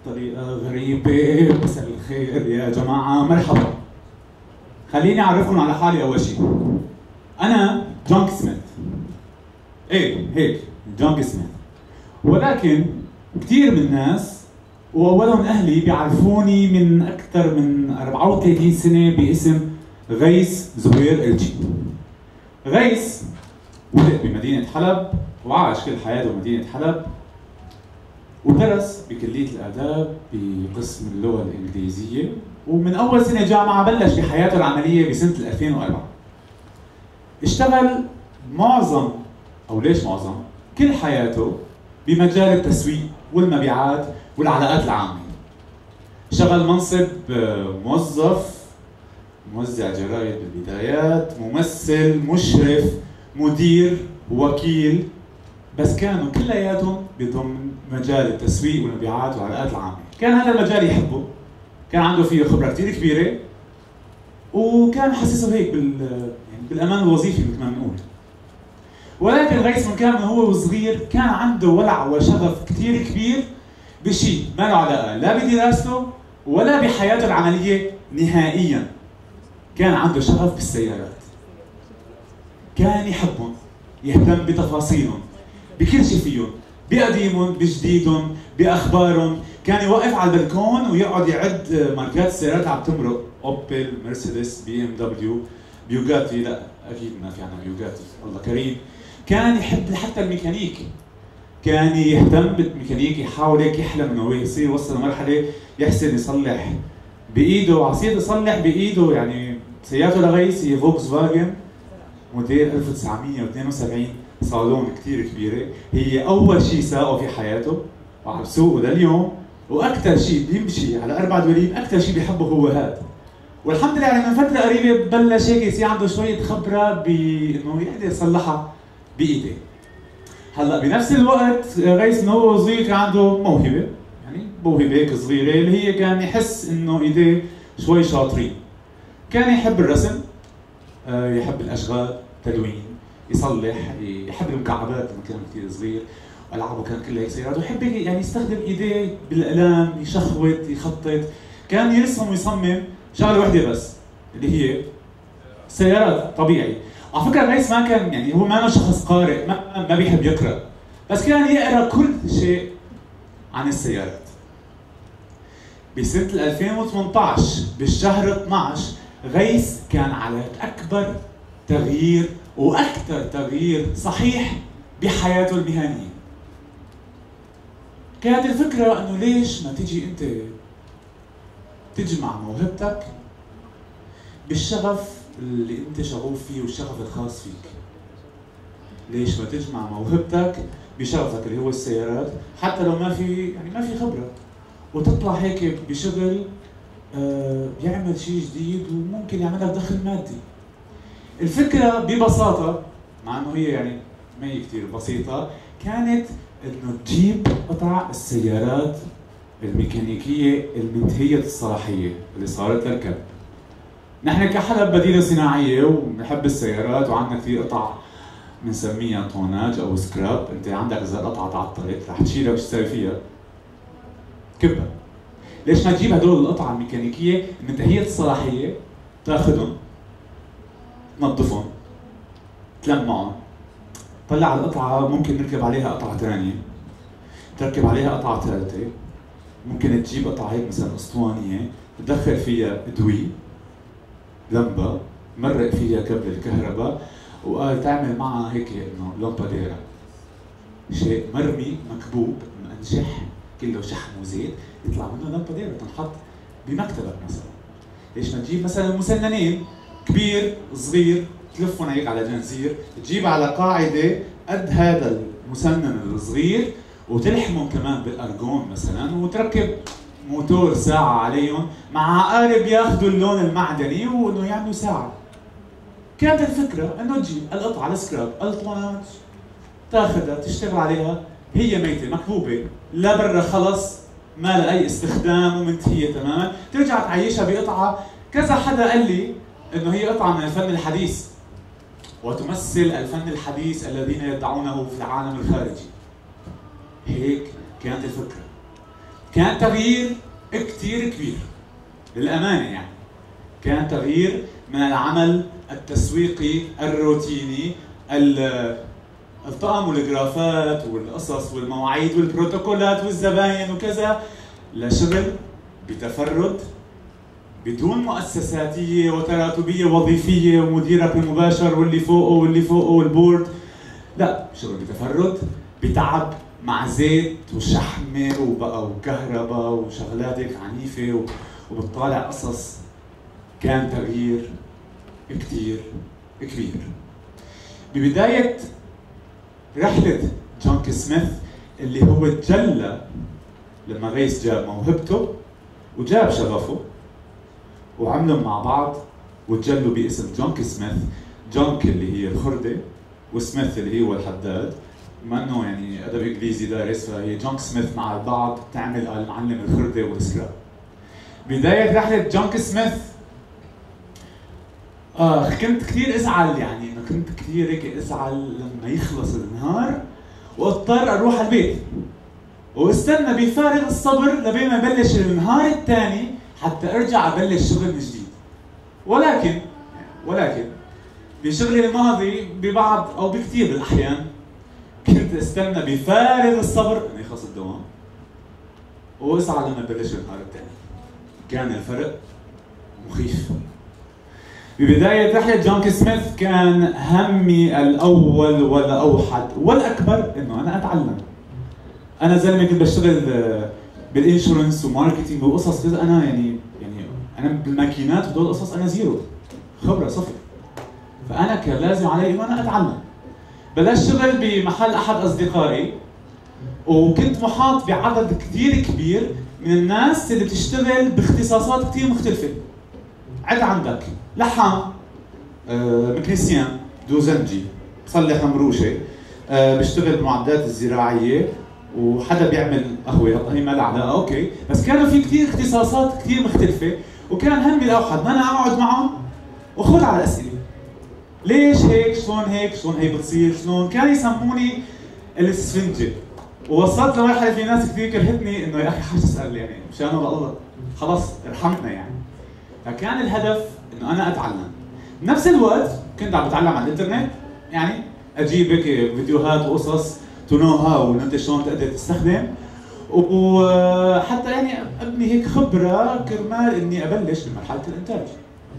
بطريقة غريبة. مساء الخير يا جماعة، مرحبا. خليني أعرفكم على حالي أول شيء. أنا جونك سميث. إيه هيك جونك سميث. ولكن كثير من الناس وأولهم أهلي بيعرفوني من أكثر من 34 سنة باسم غيث زهير الجي. غيث ولد بمدينة حلب وعاش كل حياته بمدينة حلب، ودرس بكلية الآداب بقسم اللغة الإنجليزية، ومن أول سنة جامعة بلش بحياته العملية بسنة 2004. اشتغل معظم أو ليش معظم كل حياته بمجال التسويق والمبيعات والعلاقات العامة. اشتغل منصب موظف، موزع جرايد بالبدايات، ممثل، مشرف، مدير، وكيل، بس كانوا كلياتهم بضمن مجال التسويق والمبيعات والعلاقات العامة. كان هذا المجال يحبه، كان عنده فيه خبرة كثير كبيرة، وكان حسسه هيك بالأمان الوظيفي مثل ما بنقول. ولكن غيث من كان هو صغير كان عنده ولع وشغف كثير كبير بشيء ما له علاقة لا بدراسته ولا بحياته العملية نهائيا. كان عنده شغف بالسيارات، كان يحبهم، يهتم بتفاصيلهم، بكل شيء فيهم، بقديمهم، بجديدهم، باخبارهم. كان يوقف على البلكون ويقعد يعد ماركات السيارات اللي عم تمرق، اوبل، مرسيدس، بي ام دبليو، بيوغاتي، لا اكيد ما في عنا بيوغاتي، الله كريم. كان يحب حتى الميكانيك، كان يهتم بالميكانيك، يحاول هيك يحلم انه يصير يوصل لمرحله يحسن يصلح بايده، عصير يصلح بايده. يعني سيارته لغيث هي فولكس فاجن موديل 1972، صالون كثير كبيره، هي اول شيء ساقه في حياته وعم بسوقه لليوم، واكثر شيء بيمشي على 4 دوليب، اكثر شيء بيحبه هو هذا. والحمد لله يعني من فتره قريبه بلش هيك يصير عنده شويه خبره بانه يقدر يصلحها بايده. هلا بنفس الوقت غيث من هو صغير كان عنده موهبه، يعني موهبه هيك صغيره اللي هي كان يحس انه ايديه شوي شاطرين. كان يحب الرسم، يحب الاشغال، تلوين، يصلح، يحب المكعبات لما كان كثير صغير، والعابه كان كلها هيك سيارات، ويحب يعني يستخدم ايديه بالاقلام، يشخبط، يخطط. كان يرسم ويصمم شغله وحده بس اللي هي سيارات. طبيعي على فكره غيث ما كان يعني هو ما شخص قارئ، ما بيحب يقرا، بس كان يقرا كل شيء عن السيارات. بسنه 2018 بالشهر 12 غيث كان على اكبر تغيير واكثر تغيير صحيح بحياته المهنيه. كانت الفكره انه ليش ما تيجي انت تجمع موهبتك بالشغف اللي انت شغوف فيه والشغف الخاص فيك. ليش ما تجمع موهبتك بشغفك اللي هو السيارات، حتى لو ما في يعني ما في خبره، وتطلع هيك بشغل يعمل شيء جديد وممكن يعمل لك دخل مادي. الفكره ببساطه، مع انه هي يعني ما هي كثير بسيطه، كانت انه تجيب قطع السيارات الميكانيكيه المنتهيه الصلاحيه اللي صارت تركب. نحن كحلب مدينه صناعيه وبنحب السيارات وعندنا كثير قطع بنسميها طوناج او سكراب. انت عندك اذا القطعه تعطلت رح تشيلها وش تسوي فيها؟ كبها. ليش ما تجيب هدول القطع الميكانيكيه منتهيه الصلاحيه، تاخذهم، تنظفهم، تلمعهم، طلع القطعه، ممكن نركب عليها قطعه ثانيه، تركب عليها قطعه ثالثه، ممكن تجيب قطعه هيك مثلا اسطوانيه، تدخل فيها ادوي، لمبه، مرق فيها كبل الكهرباء، وقال تعمل معها هيك انه لمباديرا، شيء مرمي مكبوب منشح كله شحم وزيت، يطلع منه لمباديرا تنحط بمكتبك مثلا. ليش ما تجيب مثلا مسننين كبير صغير تلفهم هيك على جنزير، تجيب على قاعده قد هذا المسنن الصغير وتلحمهم كمان بالارجون مثلا، وتركب موتور ساعه عليهم مع عقارب ياخذوا اللون المعدني وانه يعملوا ساعه. كانت الفكره انه تجيب القطعه السكراب الطوناج، تاخذها تشتغل عليها، هي ميته مكبوبه لا برا خلص، ما لها اي استخدام ومنتهيه تماما، ترجع تعيشها بقطعه. كذا حدا قال لي انه هي قطعه من الفن الحديث وتمثل الفن الحديث الذين يدعونه في العالم الخارجي. هيك كانت الفكره. كان تغيير كثير كبير للامانه، يعني كان تغيير من العمل التسويقي الروتيني، الطقم والجرافات والقصص والمواعيد والبروتوكولات والزباين وكذا، لشغل بتفرد بدون مؤسساتيه وتراتبيه وظيفيه ومديرك المباشر واللي فوقه واللي فوقه والبورد، لا، شغل بتفرد بتعب مع زيت وشحمه وبقى وكهرباء وشغلات هيك عنيفه وبتطالع قصص. كان تغيير كثير كبير. ببدايه رحله جون سميث اللي هو تجلى لما غيث جاب موهبته وجاب شغفه وعملوا مع بعض وتجلوا باسم جون سميث. جونك اللي هي الخرده وسميث اللي هو الحداد، بما انه يعني ادب انجليزي دارس، فهي جون سميث مع بعض تعمل المعلم الخرده والسكراب. بدايه رحله جون سميث كنت كثير ازعل، يعني انه كنت كثير هيك ازعل لما يخلص النهار واضطر اروح البيت واستنى بفارغ الصبر لبين ما يبلش النهار الثاني حتى ارجع ابلش شغل من جديد. ولكن بشغلي الماضي ببعض او بكثير بالاحيان كنت استنى بفارغ الصبر انه يخلص الدوام واسعى لما يبلش النهار الثاني. كان الفرق مخيف. ببداية رحلة جون سميث كان همي الأول والأوحد والأكبر إنه أنا أتعلم. أنا زلمة كنت بشتغل بالإنشورنس وماركتينج وقصص كذا، أنا يعني أنا بالماكينات وهدول القصص أنا زيرو، خبرة صفر. فأنا كان لازم علي إنه أنا أتعلم. بلشت شغل بمحل أحد أصدقائي وكنت محاط بعدد كثير كبير من الناس اللي بتشتغل باختصاصات كثير مختلفة. عد عندك لحام، مكنسيان، دوزنجي، بصلح مروشه، بيشتغل بالمعدات الزراعيه، وحدا بيعمل قهوه، هي ما لها علاقه، اوكي، بس كانوا في كثير اختصاصات كثير مختلفه، وكان همي الاوحد ان انا اقعد معهم واخذ على الاسئله. ليش هيك؟ شلون هيك؟ شلون هي بتصير؟ شلون؟ كانوا يسموني الاسفنجه. ووصلت لمرحله في ناس كثير كرهتني انه يا اخي حاج اسال، يعني مشان الله خلص ارحمنا يعني. فكان الهدف انه انا اتعلم. بنفس الوقت كنت عم بتعلم على الانترنت، يعني اجيب هيك فيديوهات وقصص تو نو هاو انت شلون تقدر تستخدم، وحتى يعني ابني هيك خبره كرمال اني ابلش بمرحله الانتاج.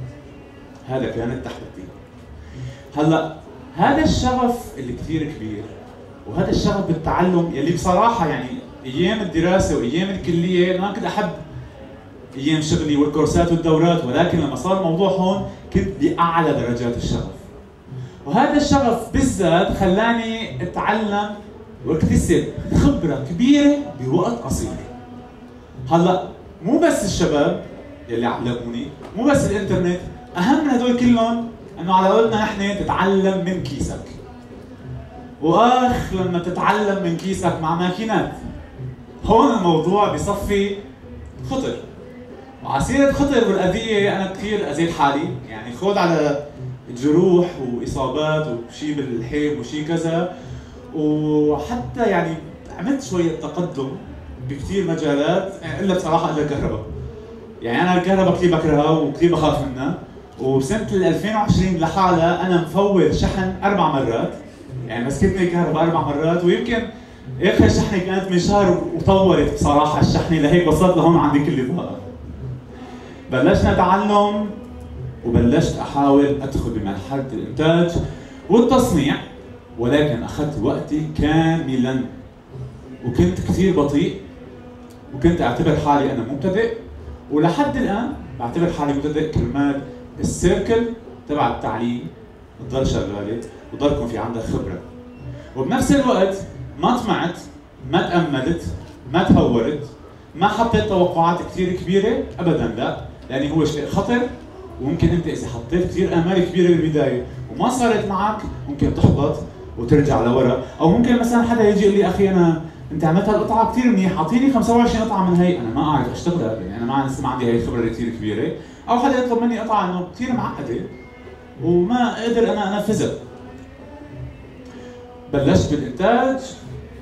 هذا كان التحدي. هلا هذا الشغف اللي كثير كبير وهذا الشغف بالتعلم يلي بصراحه يعني ايام الدراسه وايام الكليه ما كنت احب ايام شغلي والكورسات والدورات، ولكن لما صار الموضوع هون كنت باعلى درجات الشغف. وهذا الشغف بالذات خلاني اتعلم واكتسب خبره كبيره بوقت قصير. هلا مو بس الشباب يلي علموني، مو بس الانترنت، اهم من هدول كلهم انه على قولنا نحن تتعلم من كيسك. واخ لما تتعلم من كيسك مع ماكينات، هون الموضوع بصفي خطر. وعسيرة خطر والأذية أنا كثير أذيت حالي، يعني خوض على جروح وإصابات وشي بالحيط وشي كذا، وحتى يعني عملت شوية تقدم بكثير مجالات، إلا بصراحة إلا الكهرباء. يعني أنا الكهرباء كثير بكرهها وكثير بخاف منها، وبسنة 2020 لحالها أنا مفوت شحن 4 مرات، يعني مسكتني الكهرباء 4 مرات، ويمكن آخر شحنة كانت من شهر وطورت بصراحة الشحنة لهيك وصلت لهون عندي كل طاقة. بلشنا تعلم وبلشت احاول ادخل بمرحله الانتاج والتصنيع، ولكن اخذت وقتي كاملا وكنت كثير بطيء، وكنت اعتبر حالي انا مبتدئ، ولحد الان بعتبر حالي مبتدئ كرمال السيركل تبع التعليم تضل شغاله وضلكم في عندك خبره. وبنفس الوقت ما طمعت، ما تاملت، ما تهورت، ما حطيت توقعات كثير كبيره ابدا، لا، لأن هو شيء خطر، وممكن انت اذا حطيت كثير امال كبيره بالبدايه وما صارت معك ممكن تحبط وترجع لورا، او ممكن مثلا حدا يجي يقول لي اخي انت عملت هالقطعه كثير منيح، اعطيني 25 قطعه من هي، انا ما اعرف اشتغلها، يعني انا ما عندي هي الخبره كثير كبيره، او حدا يطلب مني قطعه انه كثير معقده وما اقدر انا انفذها. بلشت بالانتاج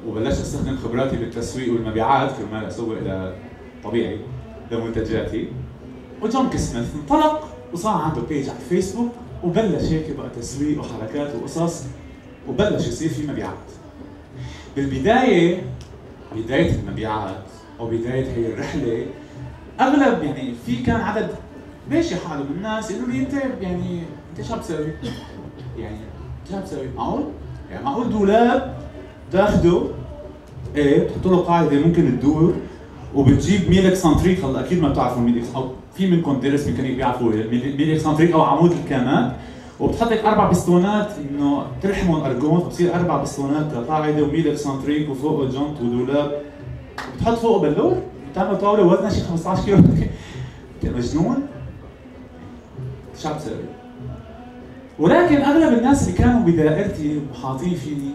وبلشت استخدم خبراتي بالتسويق والمبيعات كرمال اسوق طبيعي لمنتجاتي. وجون سميث انطلق وصار عنده بيج على الفيسبوك وبلش هيك بقى تسويق وحركات وقصص وبلش يصير في مبيعات. بالبدايه بدايه المبيعات او بدايه هي الرحله اغلب يعني في كان عدد ماشي حاله من الناس يقولوا لي انت يعني انت شو عم تسوي؟ يعني شو عم تسوي؟ معقول؟ يعني معقول دولاب تاخده ايه بتحط له قاعده ممكن تدور وبتجيب ميل اكسنتريك. هلا اكيد ما بتعرفوا ميل او في منكم درس ميكانيك بيعرفوا ميل اكسنتريك او عمود الكامات، وبتحط لك 4 بستونات انه تلحمهم ارجون فبصير 4 بستونات كقاعده وميل اكسنتريك وفوقه جنط ودولاب بتحط فوقه بلور بتعمل طاوله وزنها شي 15 كيلو. انت مجنون؟ شو عم تسوي؟ ولكن اغلب الناس اللي كانوا بدائرتي محاطين فيني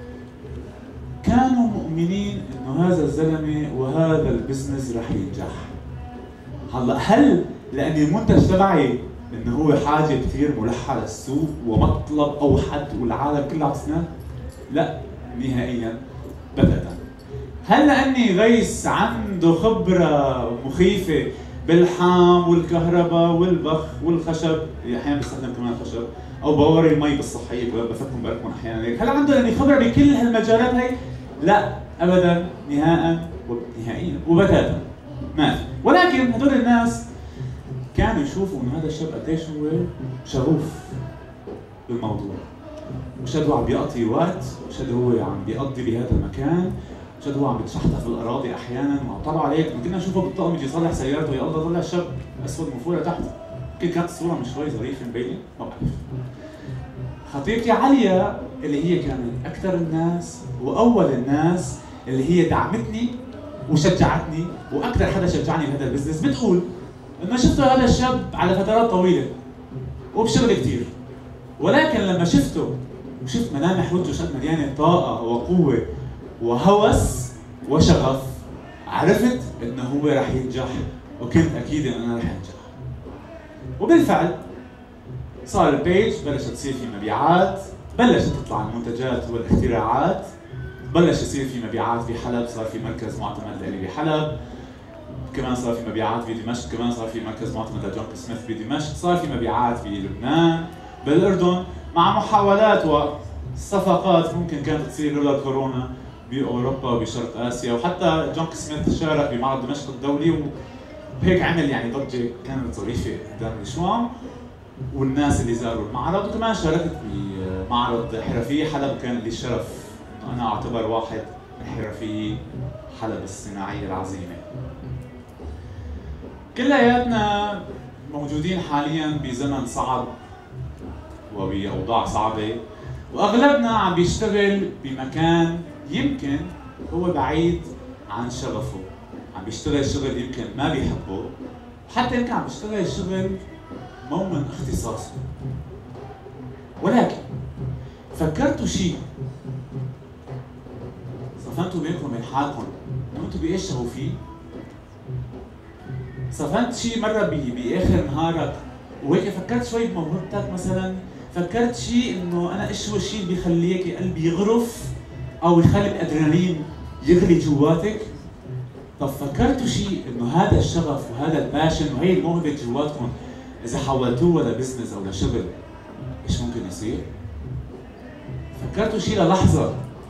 كانوا مؤمنين انه هذا الزلمه وهذا البزنس رح ينجح. هلا هل لان المنتج تبعي انه هو حاجه كثير ملحه للسوق ومطلب اوحد والعالم كلها عم تسمع؟ لا نهائيا بتاتا. هل لاني غيث عنده خبره مخيفه بالحام والكهرباء والبخ والخشب، احيانا بستخدم كمان خشب او بوري المي بالصحيه بفكهم بركم احيانا هيك، هل عنده لاني خبره بكل هالمجالات هي؟ لا ابدا نهائيا وبتاتا ما في. ولكن هدول الناس كانوا يشوفوا انه هذا الشاب قديش هو شغوف بالموضوع، وشد هو عم بيقضي وقت، وشد هو عم بيقضي بهذا المكان، وشد هو عم بيتشحطف في الاراضي احيانا وطلعوا عليك كنا نشوفه بالطقم يجي يصلح سيارته يا الله طلع الشاب اسود من فوق لتحت. يمكن كانت الصوره مش شوي ظريفه مبينه ما بعرف. خطيبتي عليا اللي هي كانت اكثر الناس واول الناس اللي هي دعمتني وشجعتني واكثر حدا شجعني بهذا البزنس، بتقول انه شفته هذا الشاب على فترات طويله وبشغل كثير، ولكن لما شفته وشفت ملامح وجهه شكل مليانه طاقه وقوه وهوس وشغف عرفت انه هو رح ينجح، وكنت اكيد انه انا رح انجح. وبالفعل صار البيج بلشت تصير في مبيعات، بلشت تطلع المنتجات والاختراعات، بلش يصير في مبيعات في حلب، صار في مركز معتمد لي بحلب، كمان صار في مبيعات في دمشق، كمان صار في مركز معتمد لجون سميث بدمشق، صار في مبيعات في لبنان، بالاردن، مع محاولات وصفقات ممكن كانت تصير لولا كورونا باوروبا وبشرق اسيا، وحتى جون سميث شارك بمعرض دمشق الدولي وهيك عمل يعني ضجه كانت ظريفه قدام الشوام والناس اللي زاروا المعرض. وكمان شاركت بمعرض حرفي حلب، كان لي الشرف انه انا اعتبر واحد من حرفي حلب الصناعيه العظيمه. كلياتنا موجودين حاليا بزمن صعب وبأوضاع صعبة، وأغلبنا عم بيشتغل بمكان يمكن هو بعيد عن شغفه، عم بيشتغل شغل يمكن ما بيحبه، حتى يمكن عم بيشتغل شغل مو من اختصاصه. ولكن فكرتوا شيء صفنتوا بينكم وبين حالكم انه انتم بايش شغوفين؟ صفنت شيء مرة باخر نهارك وهيك فكرت شوي بموهبتك مثلا؟ فكرت شيء انه انا ايش هو الشيء اللي بيخليك قلبي يغرف او يخلي الادرينالين يغلي جواتك؟ طب فكرتوا شيء انه هذا الشغف وهذا الباشن وهي الموهبة جواتكم اذا حولتوه لبزنس او لشغل ايش ممكن يصير؟ فكرتوا شيء للحظة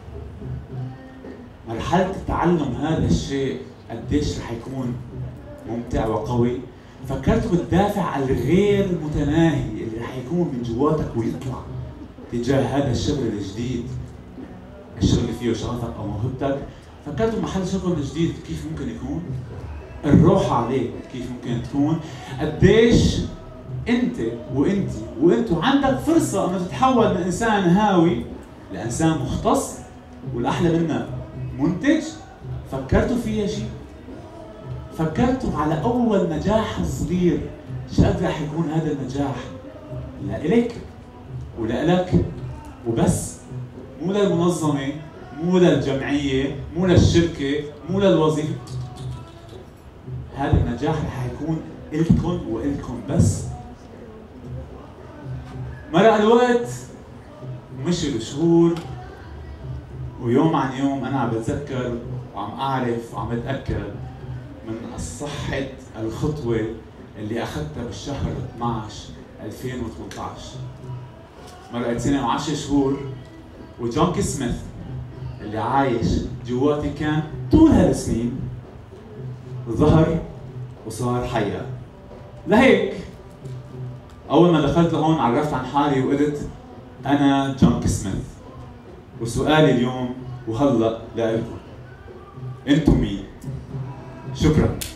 مرحلة تعلم هذا الشيء قديش رح يكون ممتع وقوي؟ فكرتوا بالدافع الغير متناهي اللي رح يكون من جواتك ويطلع تجاه هذا الشغل الجديد، الشغل اللي فيه شغفك او موهبتك؟ فكرتوا محل شغل جديد كيف ممكن يكون؟ الروح عليه كيف ممكن تكون؟ قديش انت وانتوا عندك فرصه انه تتحول من انسان هاوي لانسان مختص والاحلى منه منتج؟ فكرتوا فيها شيء؟ فكرتوا على اول نجاح صغير شو قد رح يكون هذا النجاح لإلك ولإلك وبس، مو للمنظمه، مو للجمعيه، مو للشركه، مو للوظيفه. هذا النجاح رح يكون إلكم وإلكم بس. مرق الوقت، مشي الشهور، ويوم عن يوم انا عم بتذكر وعم اعرف وعم اتاكد من صحه الخطوه اللي اخذتها بالشهر 12 2018. مرقت سنه و10 شهور وجونكي سميث اللي عايش جواتي كان طول هالسنين ظهر وصار حياة. لهيك أول ما دخلت لهون عرفت عن حالي وقلت أنا جونكي سميث. وسؤالي اليوم وهلأ لإلكم، أنتم مين؟ شكراً.